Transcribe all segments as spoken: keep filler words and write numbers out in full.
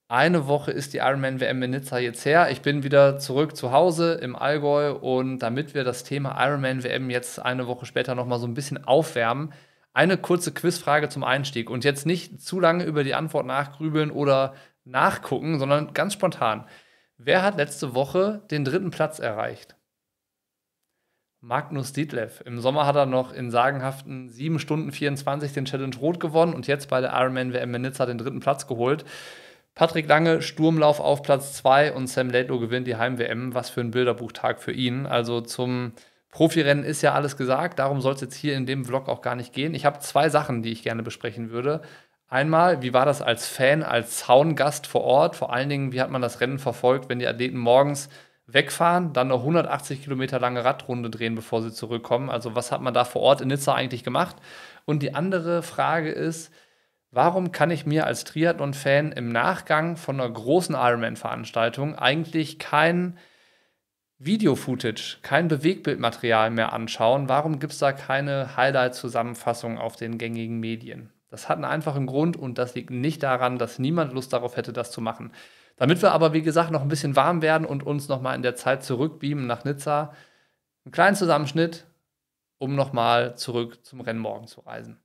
Eine Woche ist die Ironman-W M in Nizza jetzt her. Ich bin wieder zurück zu Hause im Allgäu und damit wir das Thema Ironman-W M jetzt eine Woche später noch mal so ein bisschen aufwärmen, eine kurze Quizfrage zum Einstieg und jetzt nicht zu lange über die Antwort nachgrübeln oder nachgucken, sondern ganz spontan. Wer hat letzte Woche den dritten Platz erreicht? Magnus Ditlev. Im Sommer hat er noch in sagenhaften sieben Stunden vierundzwanzig den Challenge Rot gewonnen und jetzt bei der Ironman-W M in Nizza den dritten Platz geholt. Patrick Lange, Sturmlauf auf Platz zwei und Sam Laidlow gewinnt die Heim-W M. Was für ein Bilderbuchtag für ihn. Also zum Profirennen ist ja alles gesagt. Darum soll es jetzt hier in dem Vlog auch gar nicht gehen. Ich habe zwei Sachen, die ich gerne besprechen würde. Einmal, wie war das als Fan, als Zaungast vor Ort? Vor allen Dingen, wie hat man das Rennen verfolgt, wenn die Athleten morgens wegfahren, dann eine hundertachtzig Kilometer lange Radrunde drehen, bevor sie zurückkommen? Also was hat man da vor Ort in Nizza eigentlich gemacht? Und die andere Frage ist, warum kann ich mir als Triathlon-Fan im Nachgang von einer großen Ironman-Veranstaltung eigentlich kein Video-Footage, kein Bewegtbildmaterial mehr anschauen? Warum gibt es da keine Highlight-Zusammenfassung auf den gängigen Medien? Das hat einen einfachen Grund und das liegt nicht daran, dass niemand Lust darauf hätte, das zu machen. Damit wir aber, wie gesagt, noch ein bisschen warm werden und uns nochmal in der Zeit zurückbeamen nach Nizza, einen kleinen Zusammenschnitt, um nochmal zurück zum Rennen morgen zu reisen.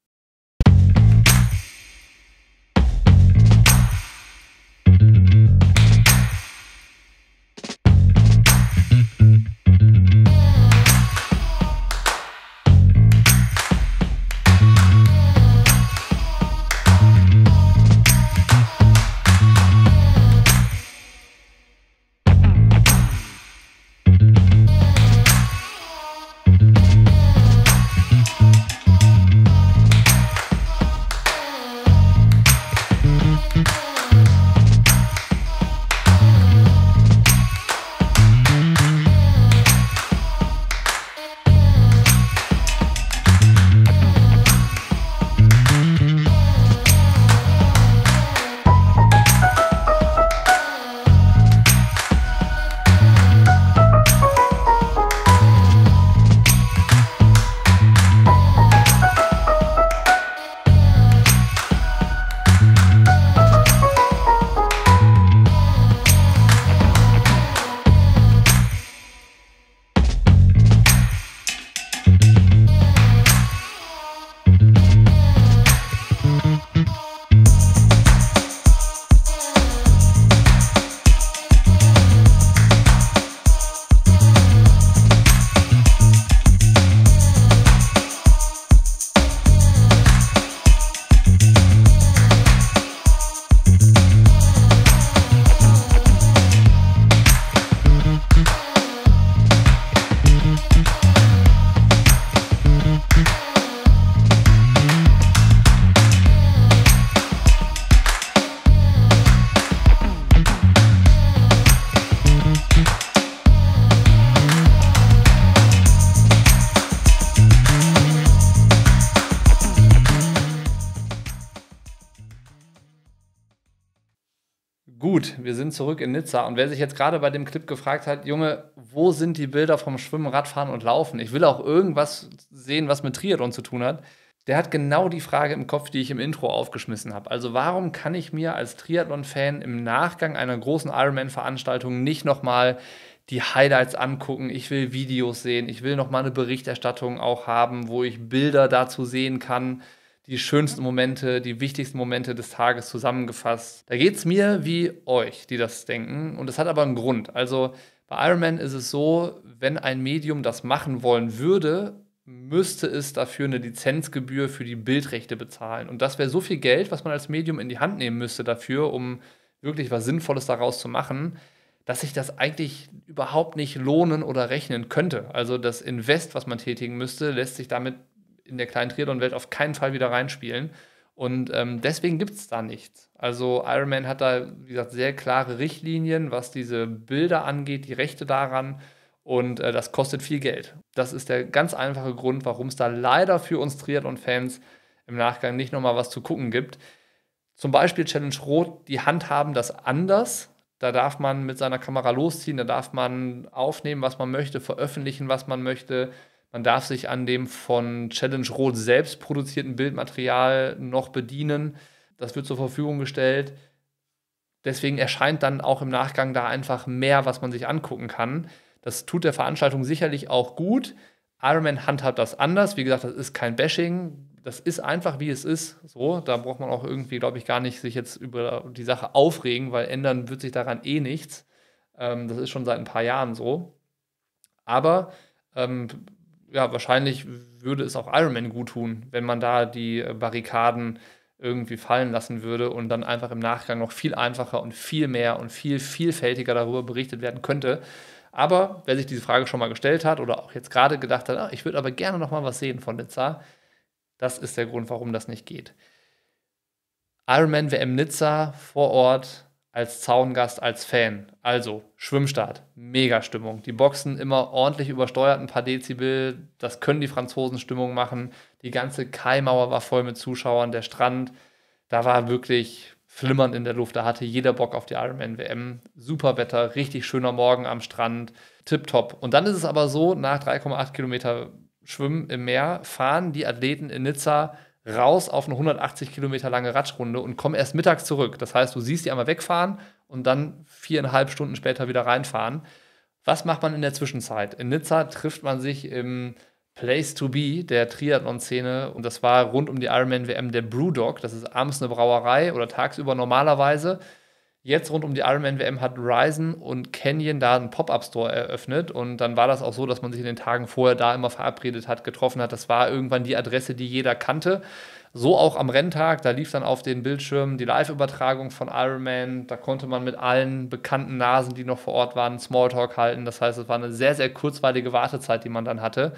Gut, wir sind zurück in Nizza und wer sich jetzt gerade bei dem Clip gefragt hat, Junge, wo sind die Bilder vom Schwimmen, Radfahren und Laufen? Ich will auch irgendwas sehen, was mit Triathlon zu tun hat. Der hat genau die Frage im Kopf, die ich im Intro aufgeschmissen habe. Also warum kann ich mir als Triathlon-Fan im Nachgang einer großen Ironman-Veranstaltung nicht nochmal die Highlights angucken? Ich will Videos sehen, ich will nochmal eine Berichterstattung auch haben, wo ich Bilder dazu sehen kann, die schönsten Momente, die wichtigsten Momente des Tages zusammengefasst. Da geht es mir wie euch, die das denken. Und das hat aber einen Grund. Also bei Ironman ist es so, wenn ein Medium das machen wollen würde, müsste es dafür eine Lizenzgebühr für die Bildrechte bezahlen. Und das wäre so viel Geld, was man als Medium in die Hand nehmen müsste dafür, um wirklich was Sinnvolles daraus zu machen, dass sich das eigentlich überhaupt nicht lohnen oder rechnen könnte. Also das Invest, was man tätigen müsste, lässt sich damit in der kleinen Triathlon-Welt auf keinen Fall wieder reinspielen. Und ähm, deswegen gibt es da nichts. Also Ironman hat da, wie gesagt, sehr klare Richtlinien, was diese Bilder angeht, die Rechte daran. Und äh, das kostet viel Geld. Das ist der ganz einfache Grund, warum es da leider für uns Triathlon-Fans im Nachgang nicht nochmal was zu gucken gibt. Zum Beispiel Challenge Rot, die handhaben das anders. Da darf man mit seiner Kamera losziehen, da darf man aufnehmen, was man möchte, veröffentlichen, was man möchte. Man darf sich an dem von Challenge Rot selbst produzierten Bildmaterial noch bedienen. Das wird zur Verfügung gestellt. deswegen erscheint dann auch im Nachgang da einfach mehr, was man sich angucken kann. Das tut der Veranstaltung sicherlich auch gut. Ironman handhabt das anders. Wie gesagt, das ist kein Bashing. Das ist einfach, wie es ist. So, da braucht man auch irgendwie, glaube ich, gar nicht sich jetzt über die Sache aufregen, weil ändern wird sich daran eh nichts. Ähm, das ist schon seit ein paar Jahren so. Aber ähm, ja, wahrscheinlich würde es auch Ironman gut tun, wenn man da die Barrikaden irgendwie fallen lassen würde und dann einfach im Nachgang noch viel einfacher und viel mehr und viel vielfältiger darüber berichtet werden könnte. Aber wer sich diese Frage schon mal gestellt hat oder auch jetzt gerade gedacht hat, ah, ich würde aber gerne noch mal was sehen von Nizza, das ist der Grund, warum das nicht geht. Ironman W M Nizza vor Ort als Zaungast, als Fan. Also Schwimmstart, Mega-Stimmung. Die Boxen immer ordentlich übersteuert, ein paar Dezibel. Das können die Franzosen Stimmung machen. Die ganze Kaimauer war voll mit Zuschauern. Der Strand, da war wirklich flimmernd in der Luft. Da hatte jeder Bock auf die Ironman W M. Super Wetter, richtig schöner Morgen am Strand. Tipptopp. Und dann ist es aber so, nach drei Komma acht Kilometer Schwimmen im Meer fahren die Athleten in Nizza raus auf eine hundertachtzig Kilometer lange Radschrunde und kommen erst mittags zurück. Das heißt, du siehst die einmal wegfahren und dann viereinhalb Stunden später wieder reinfahren. Was macht man in der Zwischenzeit? In Nizza trifft man sich im Place to Be der Triathlon-Szene und das war rund um die Ironman W M der Brewdog. Das ist abends eine Brauerei oder tagsüber normalerweise. Jetzt rund um die Ironman W M hat Ryzen und Canyon da einen Pop-Up-Store eröffnet und dann war das auch so, dass man sich in den Tagen vorher da immer verabredet hat, getroffen hat. Das war irgendwann die Adresse, die jeder kannte. So auch am Renntag, da lief dann auf den Bildschirmen die Live-Übertragung von Ironman. Da konnte man mit allen bekannten Nasen, die noch vor Ort waren, Smalltalk halten. Das heißt, es war eine sehr, sehr kurzweilige Wartezeit, die man dann hatte.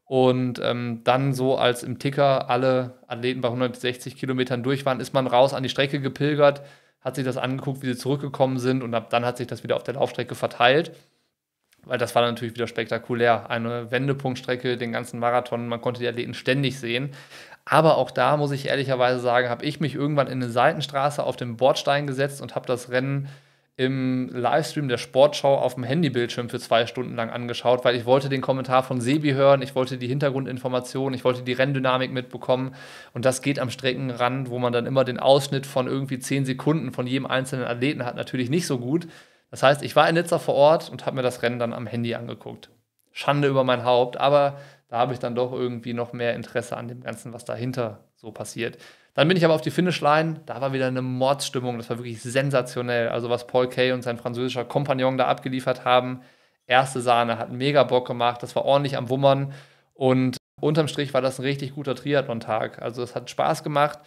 Und ähm, dann so, als im Ticker alle Athleten bei hundertsechzig Kilometern durch waren, ist man raus an die Strecke gepilgert, hat sich das angeguckt, wie sie zurückgekommen sind und ab dann hat sich das wieder auf der Laufstrecke verteilt, weil das war natürlich wieder spektakulär. Eine Wendepunktstrecke, den ganzen Marathon, man konnte die Athleten ständig sehen. Aber auch da muss ich ehrlicherweise sagen, habe ich mich irgendwann in eine Seitenstraße auf den Bordstein gesetzt und habe das Rennen im Livestream der Sportschau auf dem Handybildschirm für zwei Stunden lang angeschaut, weil ich wollte den Kommentar von Sebi hören, ich wollte die Hintergrundinformationen, ich wollte die Renndynamik mitbekommen und das geht am Streckenrand, wo man dann immer den Ausschnitt von irgendwie zehn Sekunden von jedem einzelnen Athleten hat, natürlich nicht so gut. Das heißt, ich war in Nizza vor Ort und habe mir das Rennen dann am Handy angeguckt. Schande über mein Haupt, aber da habe ich dann doch irgendwie noch mehr Interesse an dem Ganzen, was dahinter so passiert. Dann bin ich aber auf die Finishline, da war wieder eine Mordsstimmung, das war wirklich sensationell. Also was Paul Kay und sein französischer Kompagnon da abgeliefert haben, erste Sahne, hat mega Bock gemacht, das war ordentlich am Wummern und unterm Strich war das ein richtig guter Triathlon-Tag. Also es hat Spaß gemacht.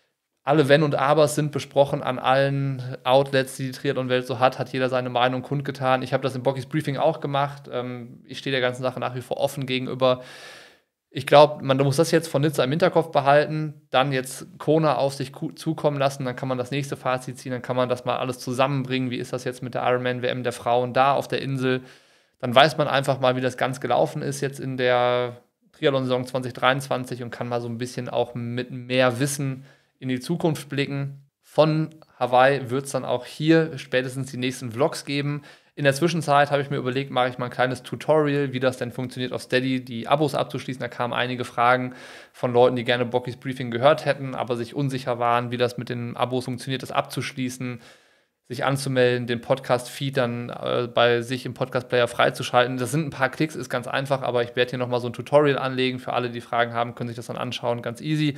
Alle Wenn und Abers sind besprochen an allen Outlets, die die Triathlon-Welt so hat, hat jeder seine Meinung kundgetan. Ich habe das im Bockys Briefing auch gemacht. Ich stehe der ganzen Sache nach wie vor offen gegenüber. Ich glaube, man muss das jetzt von Nizza im Hinterkopf behalten, dann jetzt Kona auf sich zukommen lassen, dann kann man das nächste Fazit ziehen, dann kann man das mal alles zusammenbringen. Wie ist das jetzt mit der Ironman W M der Frauen da auf der Insel? Dann weiß man einfach mal, wie das ganz gelaufen ist jetzt in der Triathlon-Saison zwanzig dreiundzwanzig und kann mal so ein bisschen auch mit mehr Wissen in die Zukunft blicken. Von Hawaii wird es dann auch hier spätestens die nächsten Vlogs geben. In der Zwischenzeit habe ich mir überlegt, mache ich mal ein kleines Tutorial, wie das denn funktioniert auf Steady, die Abos abzuschließen. Da kamen einige Fragen von Leuten, die gerne Bockys Briefing gehört hätten, aber sich unsicher waren, wie das mit den Abos funktioniert, das abzuschließen, sich anzumelden, den Podcast-Feed dann äh, bei sich im Podcast-Player freizuschalten. Das sind ein paar Klicks, ist ganz einfach, aber ich werde hier nochmal so ein Tutorial anlegen. Für alle, die Fragen haben, können sich das dann anschauen, ganz easy.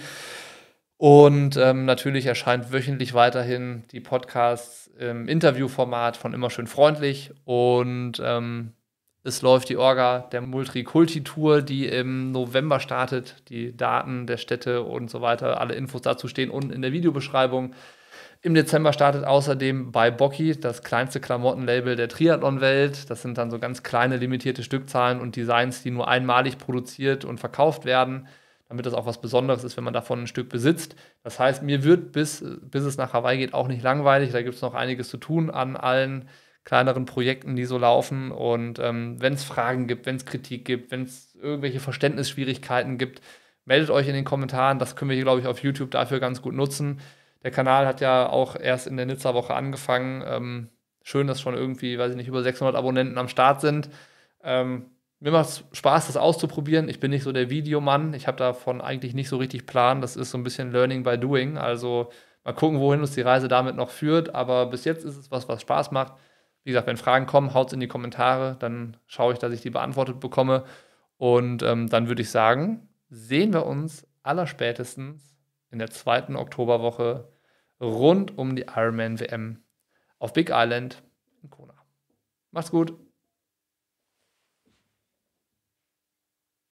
Und ähm, natürlich erscheint wöchentlich weiterhin die Podcasts im Interviewformat von Immer schön freundlich. Und ähm, es läuft die Orga der Multikulti-Tour, die im November startet. Die Daten der Städte und so weiter, alle Infos dazu stehen unten in der Videobeschreibung. Im Dezember startet außerdem bei Bocki, das kleinste Klamottenlabel der Triathlon-Welt. Das sind dann so ganz kleine limitierte Stückzahlen und Designs, die nur einmalig produziert und verkauft werden, damit das auch was Besonderes ist, wenn man davon ein Stück besitzt. Das heißt, mir wird, bis, bis es nach Hawaii geht, auch nicht langweilig. Da gibt es noch einiges zu tun an allen kleineren Projekten, die so laufen. Und ähm, wenn es Fragen gibt, wenn es Kritik gibt, wenn es irgendwelche Verständnisschwierigkeiten gibt, meldet euch in den Kommentaren. Das können wir hier, glaube ich, auf YouTube dafür ganz gut nutzen. Der Kanal hat ja auch erst in der Nizza-Woche angefangen. Ähm, schön, dass schon irgendwie, weiß ich nicht, über sechshundert Abonnenten am Start sind. Ähm, Mir macht es Spaß, das auszuprobieren. Ich bin nicht so der Videomann. Ich habe davon eigentlich nicht so richtig Plan. Das ist so ein bisschen Learning by Doing. Also Mal gucken, wohin uns die Reise damit noch führt. Aber bis jetzt ist es was, was Spaß macht. Wie gesagt, wenn Fragen kommen, haut's in die Kommentare. Dann schaue ich, dass ich die beantwortet bekomme. Und ähm, dann würde ich sagen, sehen wir uns allerspätestens in der zweiten Oktoberwoche rund um die Ironman W M auf Big Island in Kona. Macht's gut.